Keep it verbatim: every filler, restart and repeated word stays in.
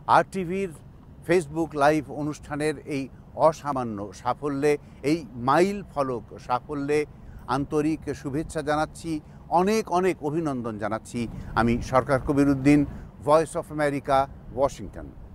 আরটিভির Facebook live অনুষ্ঠানের এই অসামান্য সাফল্যে, এই মাইল ফলক সাফল্যে আন্তরিক শুভেচ্ছা জানাচ্ছি, অনেক অনেক অভিনন্দন জানাচ্ছি। আমি Sarkar Kabir Uddin, voice of America, Washington.